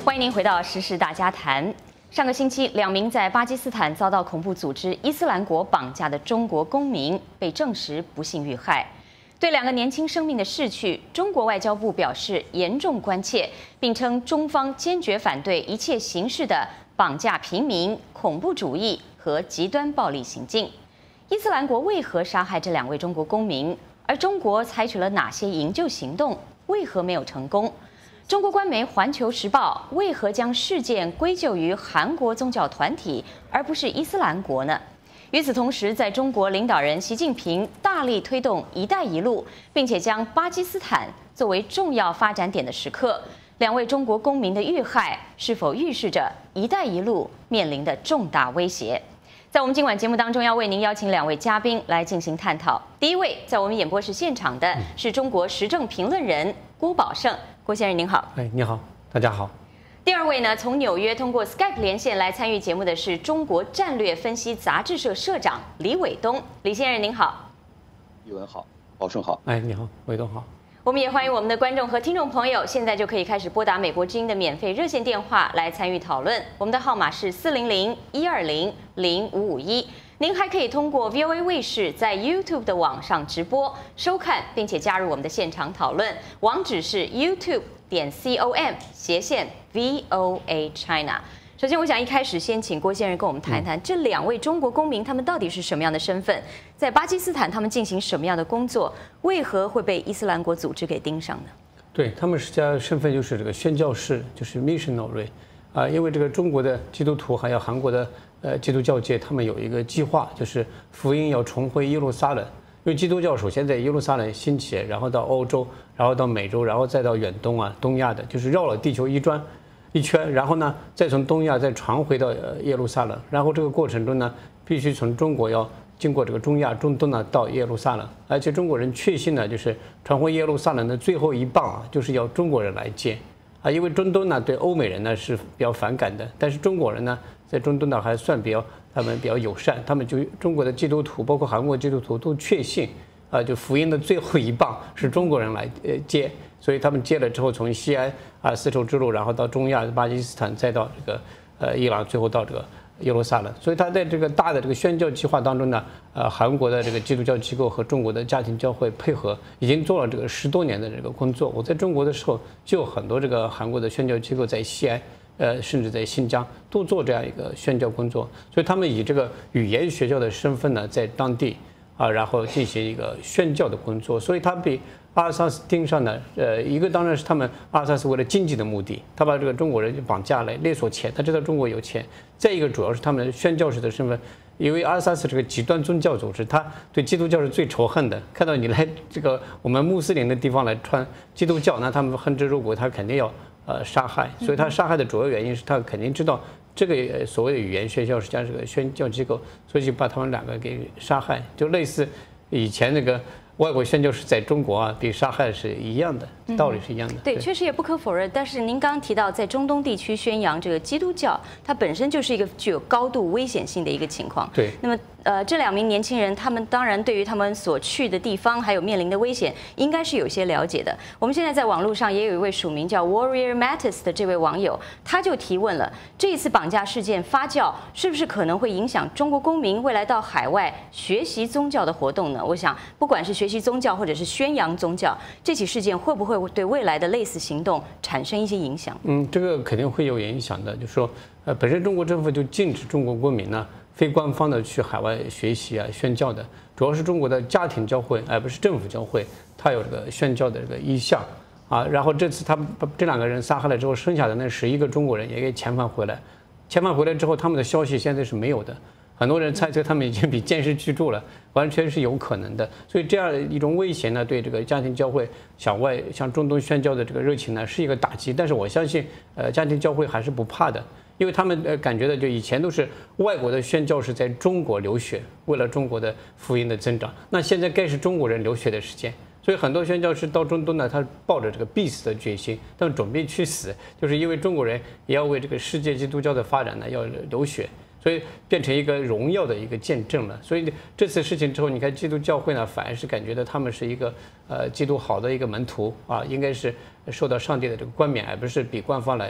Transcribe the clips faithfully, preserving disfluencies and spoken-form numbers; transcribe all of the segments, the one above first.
欢迎您回到《时事大家谈》。上个星期，两名在巴基斯坦遭到恐怖组织伊斯兰国绑架的中国公民被证实不幸遇害。对两个年轻生命的逝去，中国外交部表示严重关切，并称中方坚决反对一切形式的绑架平民、恐怖主义和极端暴力行径。伊斯兰国为何杀害这两位中国公民？而中国采取了哪些营救行动？为何没有成功？中国官媒《环球时报》为何将事件归咎于韩国宗教团体，而不是伊斯兰国呢？与此同时，在中国领导人习近平大力推动“一带一路”，并且将巴基斯坦作为重要发展点的时刻，两位中国公民的遇害是否预示着“一带一路”面临的重大威胁？在我们今晚节目当中，要为您邀请两位嘉宾来进行探讨。第一位，在我们演播室现场的是中国时政评论人郭宝胜，郭先生您好。 哎，你好，大家好。 第二位呢，从纽约通过 Skype 连线来参与节目的是中国战略分析杂志社社长李伟东，李先生您好。 宇文好，宝胜好。 哎，你好，伟东好。 我们也欢迎我们的观众和听众朋友，现在就可以开始拨打美国之音的免费热线电话来参与讨论。我们的号码是四零零一二零零五五一。您还可以通过 V O A 卫视在 YouTube 的网上直播收看，并且加入我们的现场讨论。网址是 YouTube 点 com 斜线 V O A China。首先，我想一开始先请郭先生跟我们谈一谈，这两位中国公民他们到底是什么样的身份，在巴基斯坦他们进行什么样的工作，为何会被伊斯兰国组织给盯上呢？ 对，他们实际上身份就是这个宣教士，就是 missionary 啊，因为这个中国的基督徒还有韩国的呃基督教界，他们有一个计划，就是福音要重回耶路撒冷。因为基督教首先在耶路撒冷兴起，然后到欧洲，然后到美洲，然后再到远东啊、东亚的，就是绕了地球一转。一圈，然后呢，再从东亚再传回到耶路撒冷，然后这个过程中呢，必须从中国要经过这个中亚、中东呢到耶路撒冷，而且中国人确信呢，就是传回耶路撒冷的最后一棒啊，就是要中国人来接啊，因为中东呢对欧美人呢是比较反感的，但是中国人呢在中东呢还算比较他们比较友善，他们就中国的基督徒，包括韩国基督徒都确信啊，就福音的最后一棒是中国人来呃接。所以他们接了之后，从西安啊丝绸之路，然后到中亚、巴基斯坦，再到这个呃伊朗，最后到这个耶路撒冷。所以他在这个大的这个宣教计划当中呢，呃，韩国的这个基督教机构和中国的家庭教会配合，已经做了这个十多年的这个工作。我在中国的时候，就有很多这个韩国的宣教机构在西安，呃，甚至在新疆都做这样一个宣教工作。所以他们以这个语言学校的身份呢，在当地啊，然后进行一个宣教的工作。所以他比阿萨斯盯上呢，呃，一个当然是他们阿萨斯为了经济的目的，他把这个中国人绑架来勒索钱，他知道中国有钱。再一个主要是他们宣教士的身份，因为阿萨斯这个极端宗教组织，他对基督教是最仇恨的。看到你来这个我们穆斯林的地方来传基督教，那他们恨之入骨，他肯定要呃杀害。所以他杀害的主要原因是他肯定知道这个所谓的语言学校实际上是个宣教机构，所以就把他们两个给杀害，就类似以前那个外国宣教士在中国啊，比杀害是一样的，道理是一样的。 嗯、对，确实也不可否认。但是您刚刚提到，在中东地区宣扬这个基督教，它本身就是一个具有高度危险性的一个情况。 对。 那么，呃，这两名年轻人，他们当然对于他们所去的地方还有面临的危险，应该是有些了解的。我们现在在网络上也有一位署名叫 Warrior Mattis 的这位网友，他就提问了：这一次绑架事件发酵，是不是可能会影响中国公民未来到海外学习宗教的活动呢？我想，不管是学习宗教或者是宣扬宗教，这起事件会不会对未来的类似行动产生一些影响？ 嗯，这个肯定会有影响的。就是说，呃，本身中国政府就禁止中国公民呢非官方的去海外学习啊、宣教的，主要是中国的家庭教会，而不是政府教会，它有这个宣教的这个意向啊。然后这次他们把这两个人杀害了之后，剩下的那十一个中国人也给遣返回来，遣返回来之后，他们的消息现在是没有的。很多人猜测他们已经比监视居住了，完全是有可能的。所以这样一种威胁呢，对这个家庭教会向外向中东宣教的这个热情呢，是一个打击。但是我相信，呃，家庭教会还是不怕的，因为他们呃感觉到，就以前都是外国的宣教士在中国流血，为了中国的福音的增长。那现在该是中国人流血的时间。所以很多宣教士到中东呢，他抱着这个必死的决心，他们准备去死，就是因为中国人也要为这个世界基督教的发展呢要流血。所以变成一个荣耀的一个见证了。所以这次事情之后，你看基督教会呢，反而是感觉到他们是一个呃基督好的一个门徒啊，应该是受到上帝的这个冠冕，而不是比官方来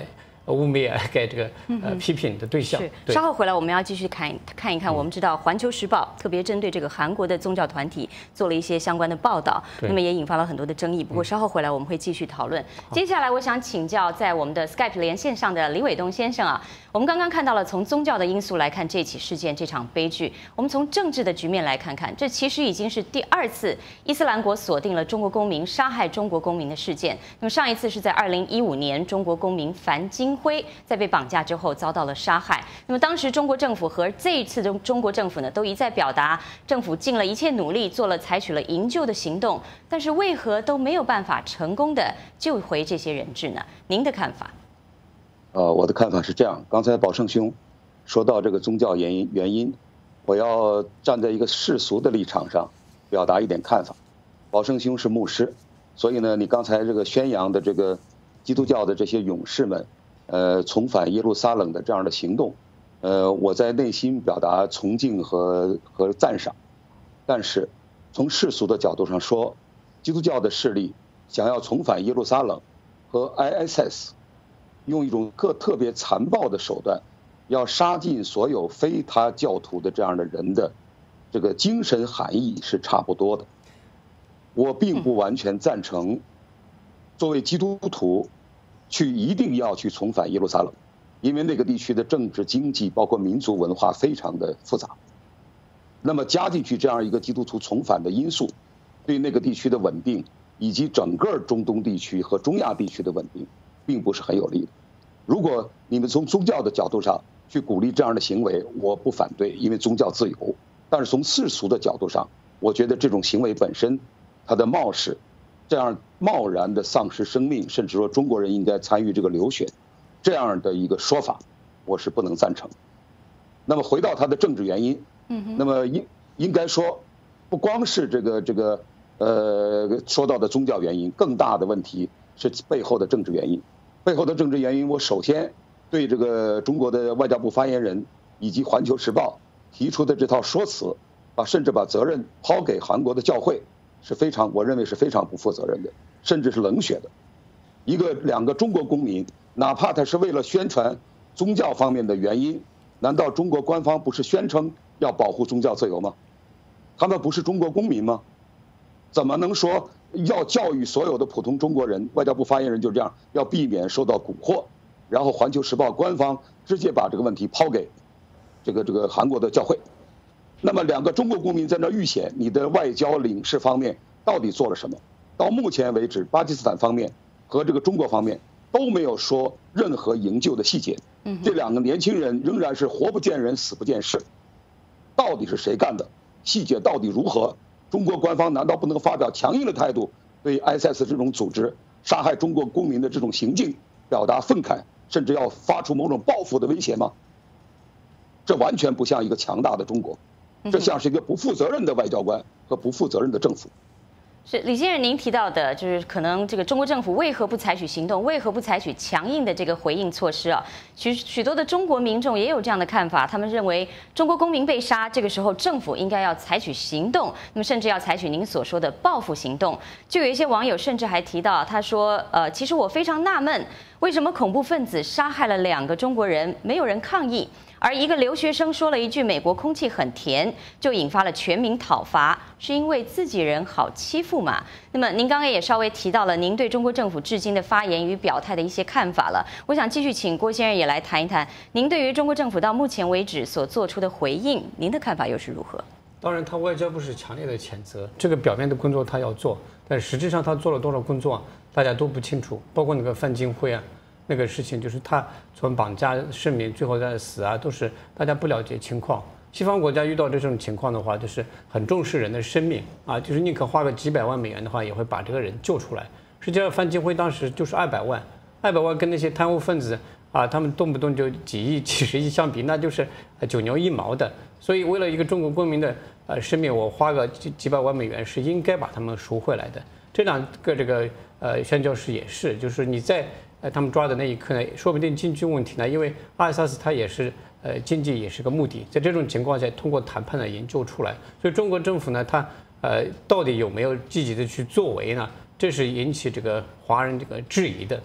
污蔑、该这个呃批评的对象。 是，稍后回来我们要继续看看一看。我们知道《环球时报》特别针对这个韩国的宗教团体做了一些相关的报道，那么也引发了很多的争议。不过稍后回来我们会继续讨论。接下来我想请教在我们的 Skype 连线上的李伟东先生啊，我们刚刚看到了从宗教的因素来看这起事件这场悲剧，我们从政治的局面来看看，这其实已经是第二次伊斯兰国锁定了中国公民杀害中国公民的事件。那么上一次是在二零一五年，中国公民樊金辉在被绑架之后遭到了杀害。那么当时中国政府和这一次的中国政府呢，都一再表达政府尽了一切努力，做了采取了营救的行动，但是为何都没有办法成功的救回这些人质呢？您的看法？ 呃，我的看法是这样。刚才宝胜兄说到这个宗教原因，原因，我要站在一个世俗的立场上表达一点看法。宝胜兄是牧师，所以呢，你刚才这个宣扬的这个基督教的这些勇士们，呃，重返耶路撒冷的这样的行动，呃，我在内心表达崇敬和和赞赏。但是从世俗的角度上说，基督教的势力想要重返耶路撒冷，和 I S S 用一种特特别残暴的手段，要杀尽所有非他教徒的这样的人的这个精神含义是差不多的。我并不完全赞成作为基督徒去一定要去重返耶路撒冷，因为那个地区的政治、经济包括民族文化非常的复杂。那么加进去这样一个基督徒重返的因素，对那个地区的稳定以及整个中东地区和中亚地区的稳定并不是很有利的。如果你们从宗教的角度上去鼓励这样的行为，我不反对，因为宗教自由。但是从世俗的角度上，我觉得这种行为本身它的冒失，这样贸然的丧失生命，甚至说中国人应该参与这个流血，这样的一个说法我是不能赞成。那么回到它的政治原因，那么应应该说不光是这个这个呃说到的宗教原因，更大的问题是背后的政治原因。背后的政治原因，我首先对这个中国的外交部发言人以及《环球时报》提出的这套说辞，把甚至把责任抛给韩国的教会，是非常我认为是非常不负责任的，甚至是冷血的。一个两个中国公民，哪怕他是为了宣传宗教方面的原因，难道中国官方不是宣称要保护宗教自由吗？他们不是中国公民吗？怎么能说要教育所有的普通中国人？外交部发言人就这样，要避免受到蛊惑。然后《环球时报》官方直接把这个问题抛给这个这个韩国的教会。那么两个中国公民在那遇险，你的外交领事方面到底做了什么？到目前为止，巴基斯坦方面和这个中国方面都没有说任何营救的细节。这两个年轻人仍然是活不见人，死不见尸。到底是谁干的？细节到底如何？中国官方难道不能发表强硬的态度，对 I S S 这种组织杀害中国公民的这种行径表达愤慨，甚至要发出某种报复的威胁吗？这完全不像一个强大的中国，这像是一个不负责任的外交官和不负责任的政府。 是李先生，您提到的，就是可能这个中国政府为何不采取行动，为何不采取强硬的这个回应措施啊？许许多的中国民众也有这样的看法，他们认为中国公民被杀，这个时候政府应该要采取行动，那么甚至要采取您所说的报复行动。就有一些网友甚至还提到，他说，呃，其实我非常纳闷，为什么恐怖分子杀害了两个中国人，没有人抗议？而一个留学生说了一句“美国空气很甜”，就引发了全民讨伐，是因为自己人好欺负嘛？那么您刚刚也稍微提到了您对中国政府至今的发言与表态的一些看法了，我想继续请郭先生也来谈一谈您对于中国政府到目前为止所做出的回应，您的看法又是如何？ 当然，他外交部是强烈的谴责，这个表面的工作他要做，但实际上他做了多少工作，大家都不清楚，包括那个范金辉啊。那个事情就是他从绑架市民最后再死啊，都是大家不了解情况。西方国家遇到这种情况的话，就是很重视人的生命啊，就是宁可花个几百万美元的话，也会把这个人救出来。实际上，范金辉当时就是二百万，二百万跟那些贪污分子啊，他们动不动就几亿、几十亿相比，那就是九牛一毛的。所以，为了一个中国公民的呃生命，我花个几几百万美元是应该把他们赎回来的。这两个这个呃宣教士也是，就是你在。呃，他们抓的那一刻呢，说不定经济问题呢，因为 I S S 它也是呃经济也是个目的，在这种情况下，通过谈判呢研究出来，所以中国政府呢，它呃到底有没有积极的去作为呢？这是引起这个华人这个质疑的。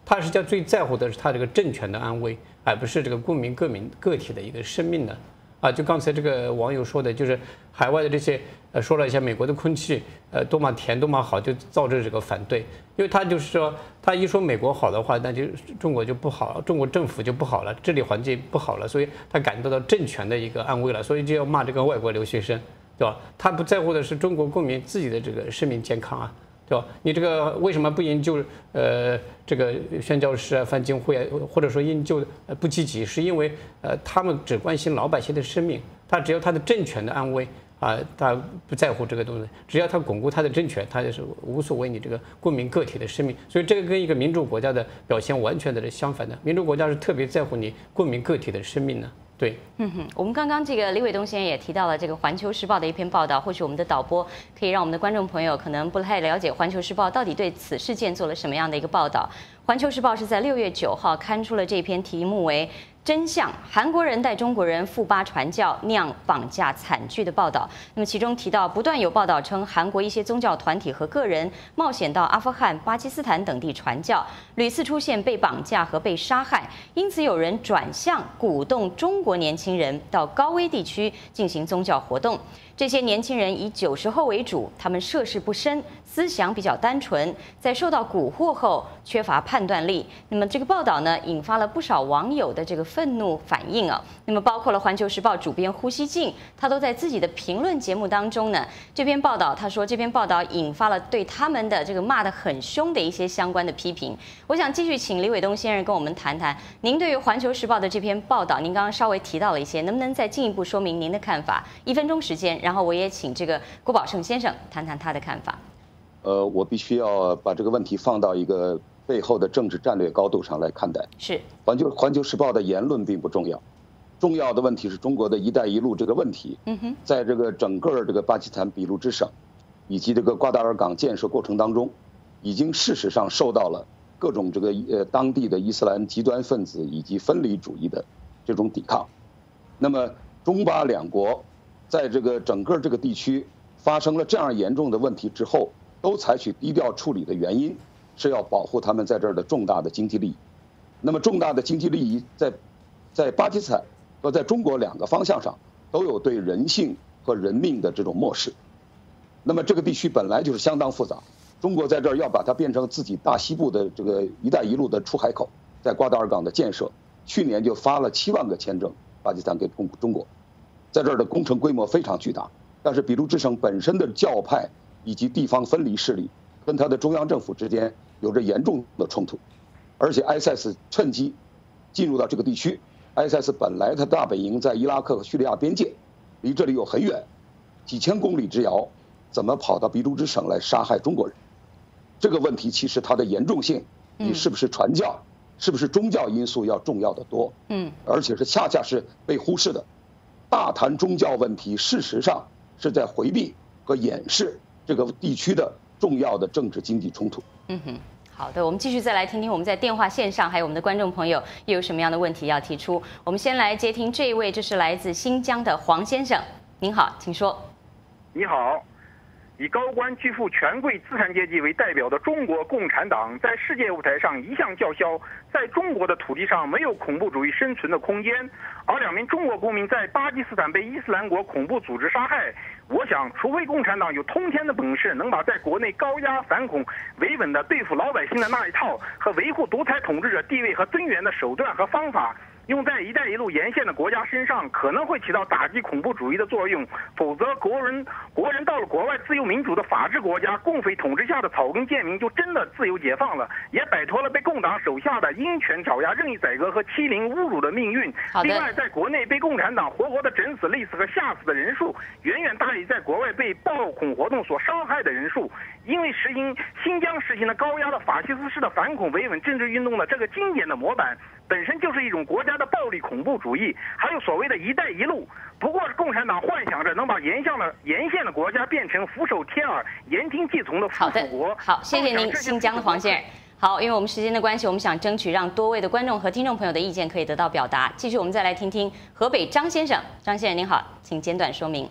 他实际上最在乎的是他这个政权的安危，而不是这个公民个民个体的一个生命的。啊，就刚才这个网友说的，就是海外的这些，呃，说了一下美国的空气，呃，多么甜，多么好，就造成这个反对。因为他就是说，他一说美国好的话，那就中国就不好，中国政府就不好了，治理环境不好了，所以他感受到政权的一个安危了，所以就要骂这个外国留学生，对吧？他不在乎的是中国公民自己的这个生命健康啊。对吧？你这个为什么不研究呃这个宣教士啊、范金会啊，或者说研究呃不积极？是因为呃他们只关心老百姓的生命，他只要他的政权的安危啊，他不在乎这个东西。只要他巩固他的政权，他就是无所谓你这个公民个体的生命。所以这个跟一个民主国家的表现完全的是相反的。民主国家是特别在乎你公民个体的生命的。对， 嗯哼，我们刚刚这个李伟东先生也提到了这个《环球时报》的一篇报道，或许我们的导播可以让我们的观众朋友可能不太了解《环球时报》到底对此事件做了什么样的一个报道。《环球时报》是在六月九号刊出了这篇题目为“真相：韩国人带中国人赴巴传教酿绑架惨剧”的报道。那么其中提到，不断有报道称韩国一些宗教团体和个人冒险到阿富汗、巴基斯坦等地传教，屡次出现被绑架和被杀害，因此有人转向鼓动中国年轻人到高危地区进行宗教活动。这些年轻人以九十后为主，他们涉世不深，思想比较单纯，在受到蛊惑后缺乏判断力。那么这个报道呢，引发了不少网友的这个愤怒反应啊。那么包括了《环球时报》主编胡锡进，他都在自己的评论节目当中呢，这篇报道他说这篇报道引发了对他们的这个骂得很凶的一些相关的批评。我想继续请李伟东先生跟我们谈谈，您对于《环球时报》的这篇报道，您刚刚稍微提到了一些，能不能再进一步说明您的看法？一分钟时间。然后我也请这个郭宝胜先生谈谈他的看法。 呃，我必须要把这个问题放到一个背后的政治战略高度上来看待。 是， 环球环球时报的言论并不重要，重要的问题是中国的一带一路这个问题。 嗯哼， 在这个整个这个巴基斯坦俾路支省以及这个瓜达尔港建设过程当中，已经事实上受到了各种这个呃当地的伊斯兰极端分子以及分离主义的这种抵抗。那么中巴两国在这个整个这个地区发生了这样严重的问题之后，都采取低调处理的原因是要保护他们在这儿的重大的经济利益。那么重大的经济利益在在巴基斯坦和在中国两个方向上都有对人性和人命的这种漠视。那么这个地区本来就是相当复杂，中国在这儿要把它变成自己大西部的这个一带一路的出海口，在瓜达尔港的建设，去年就发了七万个签证，巴基斯坦给中中国。在这儿的工程规模非常巨大，但是俾路支省本身的教派以及地方分离势力跟它的中央政府之间有着严重的冲突，而且 I S I S 趁机进入到这个地区。I S I S 本来它大本营在伊拉克和叙利亚边界，离这里又很远，几千公里之遥，怎么跑到俾路支省来杀害中国人？这个问题其实它的严重性比是不是传教、是不是宗教因素要重要的多。 嗯， 而且是恰恰是被忽视的。大谈宗教问题，事实上是在回避和掩饰这个地区的重要的政治经济冲突。 嗯哼，好的，我们继续再来听听我们在电话线上还有我们的观众朋友又有什么样的问题要提出。我们先来接听这一位，这是来自新疆的黄先生，您好，请说。 你好。以高官巨富、权贵、资产阶级为代表的中国共产党，在世界舞台上一向叫嚣，在中国的土地上没有恐怖主义生存的空间。而两名中国公民在巴基斯坦被伊斯兰国恐怖组织杀害，我想，除非共产党有通天的本事，能把在国内高压反恐、维稳的对付老百姓的那一套和维护独裁统治者地位和尊严的手段和方法，用在一带一路沿线的国家身上，可能会起到打击恐怖主义的作用。否则，国人国人到了国外自由民主的法治国家，共匪统治下的草根贱民就真的自由解放了，也摆脱了被共党手下的鹰权爪牙、任意宰割和欺凌侮辱的命运。另外，在国内被共产党活活的整死、累死和吓死的人数，远远大于在国外被暴恐活动所伤害的人数。因为实行新疆实行的高压的法西斯式的反恐维稳政治运动的这个经典的模板，本身就是一种国家的暴力恐怖主义，还有所谓的一带一路，不过共产党幻想着能把沿向的沿线的国家变成俯首帖耳、言听计从的附属国。 好的，好，谢谢您，新疆的黄先生。好，因为我们时间的关系，我们想争取让多位的观众和听众朋友的意见可以得到表达。继续，我们再来听听河北张先生。张先生您好，请简短说明。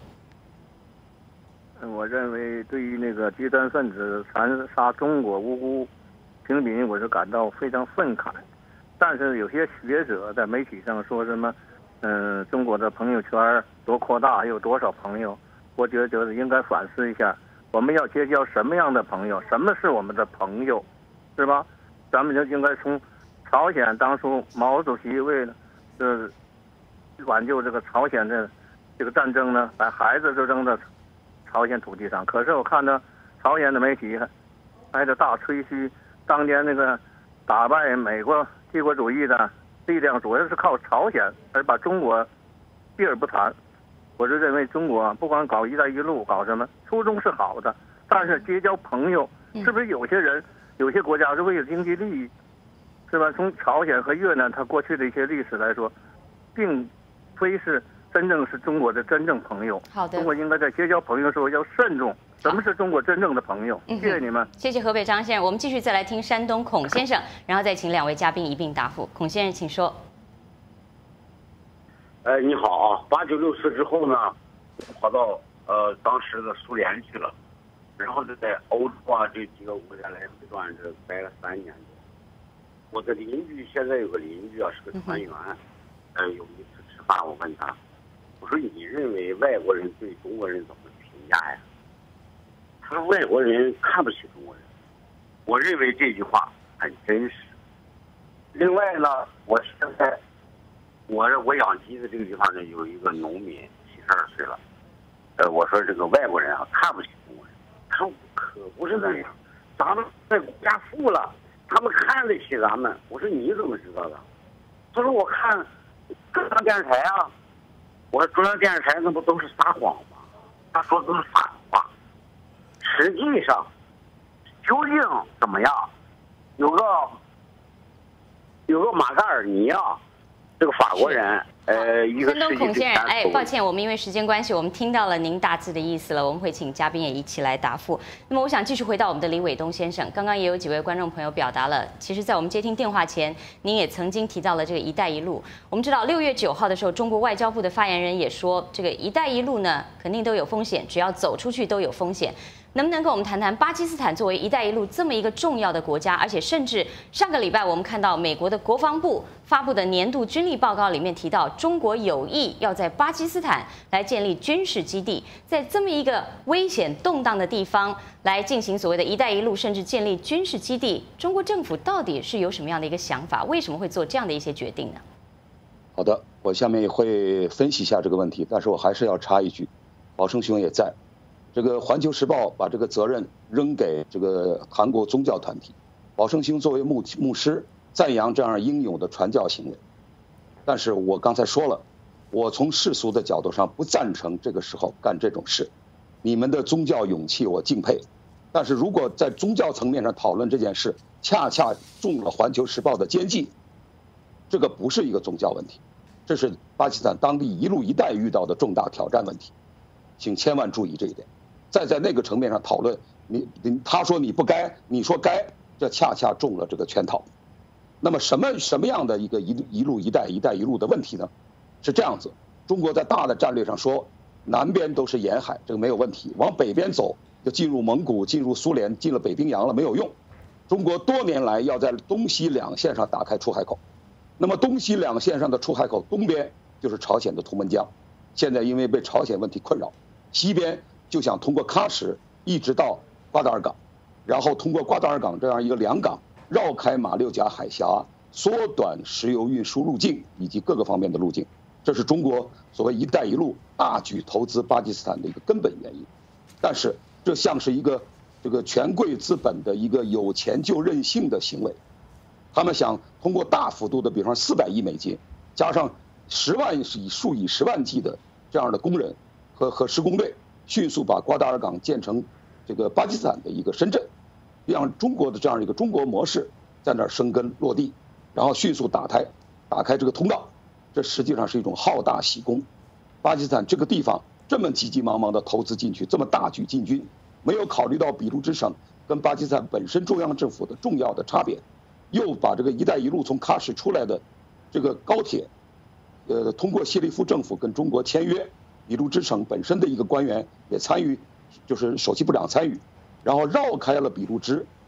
我认为，对于那个极端分子残杀中国无辜评比我是感到非常愤慨。但是有些学者在媒体上说什么，嗯、呃，中国的朋友圈多扩大，还有多少朋友？我觉得应该反思一下，我们要结交什么样的朋友？什么是我们的朋友，是吧？咱们就应该从朝鲜当初毛主席为了呃挽救这个朝鲜的这个战争呢，把孩子都扔到朝鲜土地上。可是我看到朝鲜的媒体还在大吹嘘当年那个打败美国帝国主义的力量主要是靠朝鲜，而把中国避而不谈。我是认为中国不管搞一带一路搞什么，初衷是好的，但是结交朋友，是不是有些人有些国家是为了经济利益，是吧？从朝鲜和越南它过去的一些历史来说，并非是真正是中国的真正朋友。 好的， 中国应该在结交朋友的时候要慎重。什么是中国真正的朋友？谢谢你们。 谢谢河北张先生。我们继续再来听山东孔先生，然后再请两位嘉宾一并答复。孔先生，请说。 哎，你好啊！八九六四之后呢，跑到呃当时的苏联去了，然后就在欧洲啊这几个国家来回转着待了三年多。我的邻居现在有个邻居啊是个船员，呃有一次吃饭我问他，我说你认为外国人对中国人怎么评价呀？他说外国人看不起中国人。我认为这句话很真实。另外呢，我现在。我我养鸡的这个地方呢，有一个农民，七十二岁了。呃，我说这个外国人啊，看不起中国人。他说可不是那样，咱们在国家富了，他们看得起咱们。我说你怎么知道的？他说我看中央电视台啊。我说中央电视台那不都是撒谎吗？他说都是反话。实际上，究竟怎么样？有个有个马盖尔尼啊。这个法国人，呃，一个山东孔先生，哎，抱歉，我们因为时间关系，我们听到了您大致的意思了，我们会请嘉宾也一起来答复。那么，我想继续回到我们的李伟东先生，刚刚也有几位观众朋友表达了，其实，在我们接听电话前，您也曾经提到了这个“一带一路”。我们知道，六月九号的时候，中国外交部的发言人也说，这个“一带一路”呢，肯定都有风险，只要走出去都有风险。能不能跟我们谈谈巴基斯坦作为“一带一路”这么一个重要的国家，而且甚至上个礼拜我们看到美国的国防部发布的年度军力报告里面提到，中国有意要在巴基斯坦来建立军事基地，在这么一个危险动荡的地方来进行所谓的一带一路，甚至建立军事基地，中国政府到底是有什么样的一个想法？为什么会做这样的一些决定呢？ 好的，我下面也会分析一下这个问题，但是我还是要插一句，宝生兄也在。这个《环球时报》把这个责任扔给这个韩国宗教团体，宝生兄作为牧牧师赞扬这样英勇的传教行为，但是我刚才说了，我从世俗的角度上不赞成这个时候干这种事。你们的宗教勇气我敬佩，但是如果在宗教层面上讨论这件事，恰恰中了《环球时报》的奸计，这个不是一个宗教问题，这是巴基斯坦当地一路一带遇到的重大挑战问题，请千万注意这一点。再在那个层面上讨论，你你他说你不该，你说该，这恰恰中了这个圈套。那么什么什么样的一个一一路一带一带一路的问题呢？是这样子，中国在大的战略上说，南边都是沿海，这个没有问题，往北边走就进入蒙古、进入苏联、进了北冰洋了，没有用。中国多年来要在东西两线上打开出海口，那么东西两线上的出海口，东边就是朝鲜的图们江，现在因为被朝鲜问题困扰，西边就想通过喀什一直到瓜达尔港，然后通过瓜达尔港这样一个两港，绕开马六甲海峡，缩短石油运输路径以及各个方面的路径。这是中国所谓“一带一路”大举投资巴基斯坦的一个根本原因。但是这像是一个这个权贵资本的一个有钱就任性的行为，他们想通过大幅度的，比方四百亿美金，加上十万以数以十万计的这样的工人和和施工队，迅速把瓜达尔港建成这个巴基斯坦的一个深圳，让中国的这样一个中国模式在那儿生根落地，然后迅速打开打开这个通道，这实际上是一种好大喜功。巴基斯坦这个地方这么急急忙忙的投资进去，这么大举进军，没有考虑到俾路支省跟巴基斯坦本身中央政府的重要的差别，又把这个“一带一路”从喀什出来的这个高铁，呃，通过谢利夫政府跟中国签约。俾路支省本身的一个官员也参与，就是首席部长参与，然后绕开了俾路支，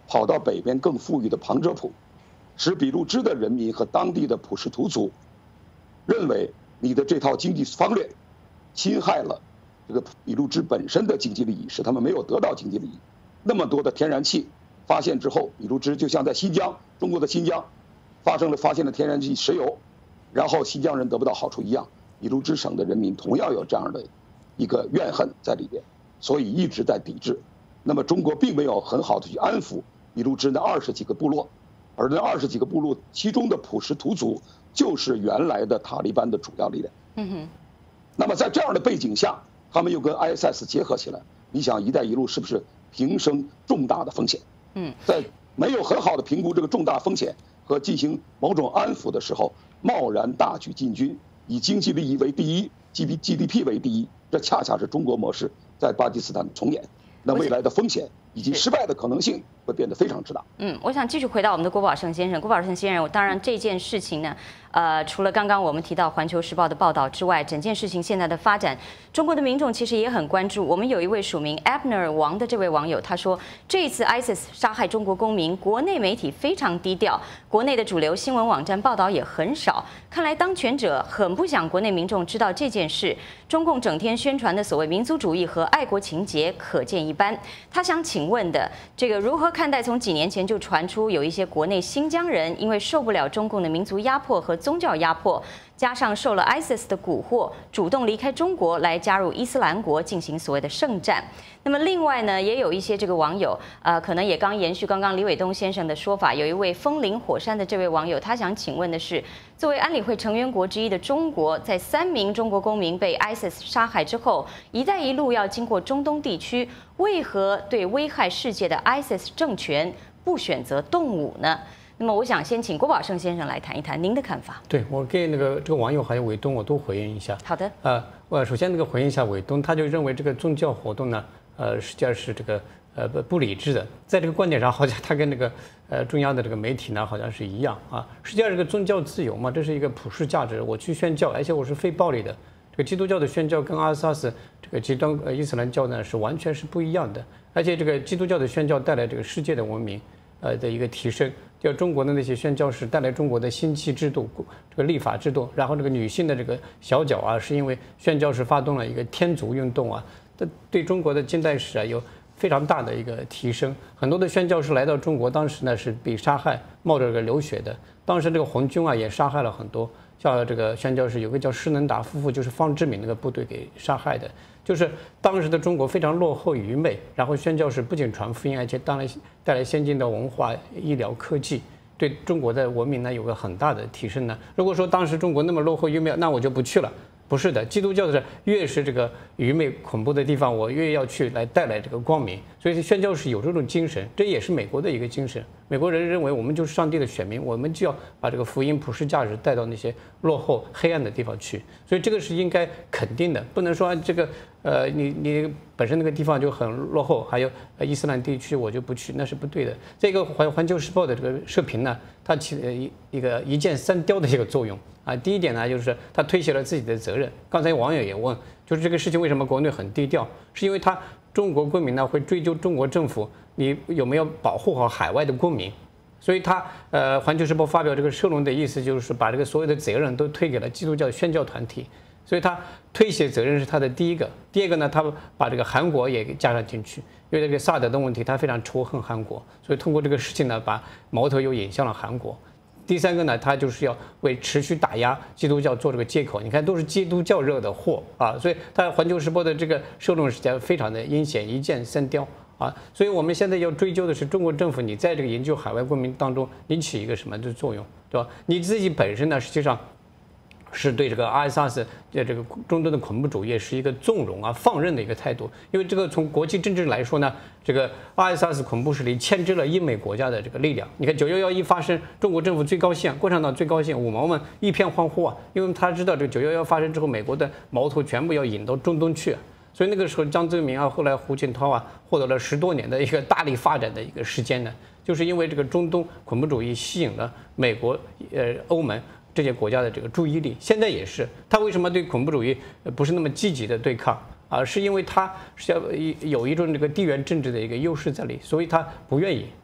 跑到北边更富裕的旁遮普，使俾路支的人民和当地的普什图族认为你的这套经济方略侵害了这个俾路支本身的经济利益，使他们没有得到经济利益。那么多的天然气发现之后，俾路支就像在新疆，中国的新疆发生了发现了天然气石油，然后新疆人得不到好处一样，俾路支省的人民同样有这样的一个怨恨在里边，所以一直在抵制。那么中国并没有很好的去安抚俾路支那二十几个部落，而那二十几个部落其中的普什图族就是原来的塔利班的主要力量。 嗯哼。 那么在这样的背景下，他们又跟 I S S 结合起来，你想“一带一路”是不是平生重大的风险？ 嗯， 在没有很好的评估这个重大风险和进行某种安抚的时候，贸然大举进军，以经济利益为第一 ，G D P 为第一，这恰恰是中国模式在巴基斯坦的重演。那未来的风险以及失败的可能性会变得非常之大。 嗯，我想继续回到我们的郭宝胜先生。郭宝胜先生，当然这件事情呢，呃，除了刚刚我们提到《环球时报》的报道之外，整件事情现在的发展，中国的民众其实也很关注。我们有一位署名 Abner 王的这位网友，他说，这一次 I S I S 杀害中国公民，国内媒体非常低调，国内的主流新闻网站报道也很少。看来当权者很不想国内民众知道这件事。中共整天宣传的所谓民族主义和爱国情节，可见一斑。他想请问的，这个如何看待从几年前就传出有一些国内新疆人因为受不了中共的民族压迫和宗教压迫，加上受了 I S I S 的蛊惑，主动离开中国来加入伊斯兰国进行所谓的圣战。那么另外呢，也有一些这个网友，呃，可能也刚延续刚刚李伟东先生的说法，有一位风林火山的这位网友，他想请问的是，作为安理会成员国之一的中国，在三名中国公民被 I S I S 杀害之后，一带一路要经过中东地区，为何对危害世界的 I S I S 政权不选择动武呢？那么我想先请郭宝胜先生来谈一谈您的看法。 对，我给那个这个网友还有伟东，我都回应一下。 好的。 呃，我首先那个回应一下伟东，他就认为这个宗教活动呢，呃，实际上是这个呃不不理智的。在这个观点上，好像他跟那个呃中央的这个媒体呢，好像是一样啊。实际上这个宗教自由嘛，这是一个普世价值，我去宣教，而且我是非暴力的。这个基督教的宣教跟阿萨斯这个极端呃伊斯兰教呢是完全是不一样的。而且这个基督教的宣教带来这个世界的文明呃的一个提升。就中国的那些宣教士带来中国的新期制度，这个立法制度，然后这个女性的这个小脚啊，是因为宣教士发动了一个天族运动啊，这对中国的近代史啊有非常大的一个提升。很多的宣教士来到中国，当时呢是被杀害，冒着这个流血的。当时这个红军啊也杀害了很多，像这个宣教士有个叫施能达夫妇，就是方志敏那个部队给杀害的。就是当时的中国非常落后愚昧，然后宣教士不仅传福音，而且当然带来先进的文化、医疗、科技，对中国的文明呢有个很大的提升呢。如果说当时中国那么落后愚昧，那我就不去了。不是的，基督教的越是这个愚昧恐怖的地方，我越要去来带来这个光明。所以宣教士有这种精神，这也是美国的一个精神。美国人认为我们就是上帝的选民，我们就要把这个福音普世价值带到那些落后黑暗的地方去。所以这个是应该肯定的，不能说这个呃你你本身那个地方就很落后，还有伊斯兰地区我就不去，那是不对的。这个环环球时报的这个社评呢，它起了一一个一箭三雕的一个作用啊。第一点呢，就是它推卸了自己的责任。刚才网友也问，就是这个事情为什么国内很低调，是因为他中国公民呢会追究中国政府你有没有保护好海外的公民，所以他呃《环球时报》发表这个社论的意思就是把这个所有的责任都推给了基督教宣教团体，所以他推卸责任是他的第一个。第二个呢，他把这个韩国也给加上进去，因为这个萨德的问题，他非常仇恨韩国，所以通过这个事情呢，把矛头又引向了韩国。第三个呢，他就是要为持续打压基督教做这个借口。你看，都是基督教惹的祸啊，所以他《环球时报》的这个社论实际上非常的阴险，一箭三雕啊。所以我们现在要追究的是中国政府，你在这个营救海外公民当中，你起一个什么的作用，对吧？你自己本身呢，实际上是对这个 I S I S 的这个中东的恐怖主义是一个纵容啊、放任的一个态度。因为这个从国际政治来说呢，这个 I S I S 恐怖势力牵制了英美国家的这个力量。你看九幺幺一发生，中国政府最高兴，共产党最高兴，五毛们一片欢呼啊，因为他知道这个九幺幺发生之后，美国的矛头全部要引到中东去。所以那个时候，江泽民啊，后来胡锦涛啊，获得了十多年的一个大力发展的一个时间呢，就是因为这个中东恐怖主义吸引了美国、呃欧盟这些国家的这个注意力。现在也是，他为什么对恐怖主义不是那么积极的对抗啊？是因为他是要有一种这个地缘政治的一个优势在里，所以他不愿意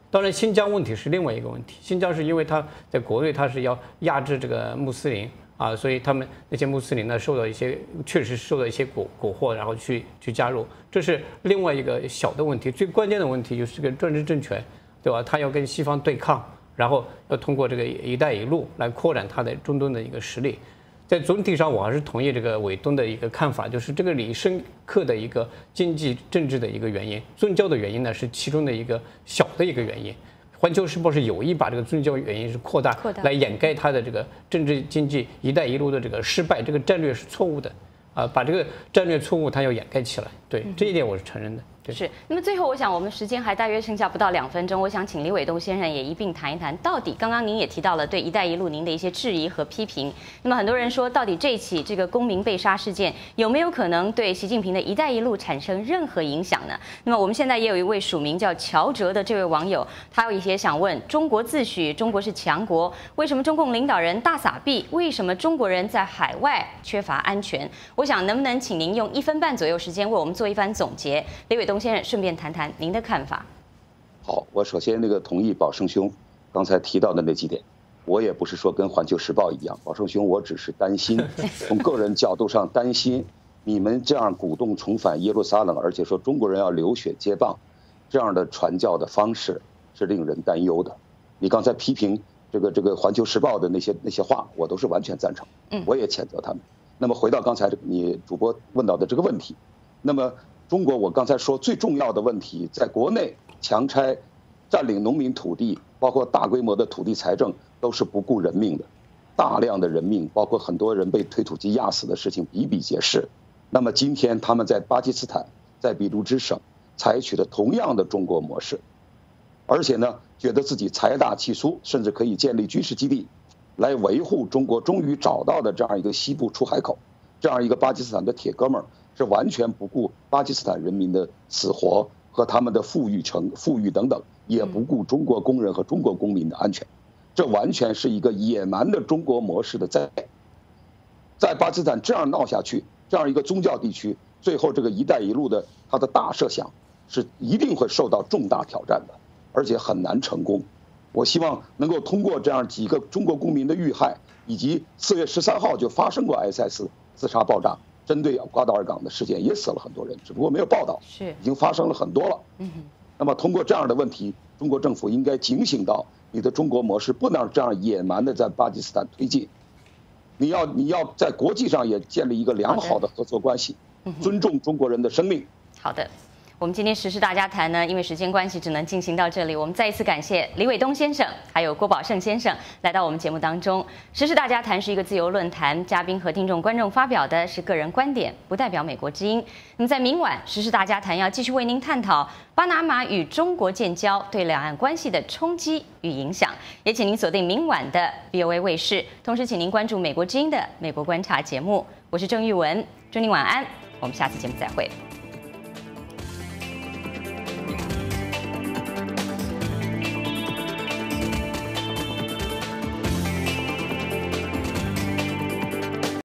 当然，新疆问题是另外一个问题。新疆是因为它在国内它是要压制这个穆斯林啊，所以他们那些穆斯林呢受到一些确实受到一些蛊蛊惑，然后去去加入，这是另外一个小的问题。最关键的问题就是这个专制政权，对吧？他要跟西方对抗，然后要通过这个“一带一路”来扩展它的中东的一个实力。在总体上，我还是同意这个伟东的一个看法，就是这个里深刻的一个经济政治的一个原因，宗教的原因呢是其中的一个小的一个原因。环球时报是有意把这个宗教原因是扩大， 扩大来掩盖它的这个政治经济“一带一路”的这个失败，这个战略是错误的，啊，把这个战略错误它要掩盖起来。对，这一点我是承认的。 是，那么最后我想我们时间还大约剩下不到两分钟，我想请李伟东先生也一并谈一谈，到底刚刚您也提到了对“一带一路”您的一些质疑和批评。那么很多人说，到底这起这个公民被杀事件有没有可能对习近平的一带一路产生任何影响呢？那么我们现在也有一位署名叫乔哲的这位网友，他也想问：中国自诩中国是强国，为什么中共领导人大撒币？为什么中国人在海外缺乏安全？我想能不能请您用一分半左右时间为我们做一番总结？李伟东先生，顺便谈谈您的看法。 好，我首先那个同意宝胜兄刚才提到的那几点，我也不是说跟环球时报一样，宝胜兄，我只是担心，从个人角度上担心你们这样鼓动重返耶路撒冷，而且说中国人要流血接棒，这样的传教的方式是令人担忧的。你刚才批评这个这个环球时报的那些那些话，我都是完全赞成，我也谴责他们。那么回到刚才你主播问到的这个问题，那么中国我刚才说最重要的问题，在国内强拆、占领农民土地，包括大规模的土地财政，都是不顾人命的，大量的人命，包括很多人被推土机压死的事情比比皆是。那么今天他们在巴基斯坦、在俾路支省采取了同样的中国模式，而且呢，觉得自己财大气粗，甚至可以建立军事基地，来维护中国终于找到的这样一个西部出海口，这样一个巴基斯坦的铁哥们儿。是完全不顾巴基斯坦人民的死活和他们的富裕成富裕等等，也不顾中国工人和中国公民的安全，这完全是一个野蛮的中国模式的在在巴基斯坦这样闹下去，这样一个宗教地区，最后这个“一带一路”的它的大设想是一定会受到重大挑战的，而且很难成功。我希望能够通过这样几个中国公民的遇害，以及四月十三号就发生过 S S 自杀爆炸。针对瓜达尔港的事件也死了很多人，只不过没有报道， 是已经发生了很多了。嗯，那么通过这样的问题，中国政府应该警醒到，你的中国模式不能这样野蛮的在巴基斯坦推进，你要你要在国际上也建立一个良好的合作关系，尊重中国人的生命。 好的。我们今天时事大家谈呢，因为时间关系只能进行到这里。我们再一次感谢李伟东先生还有郭宝胜先生来到我们节目当中。时事大家谈是一个自由论坛，嘉宾和听众观众发表的是个人观点，不代表美国之音。那么在明晚时事大家谈要继续为您探讨巴拿马与中国建交对两岸关系的冲击与影响，也请您锁定明晚的 V O A 卫视，同时请您关注美国之音的美国观察节目。我是郑玉文，祝您晚安，我们下次节目再会。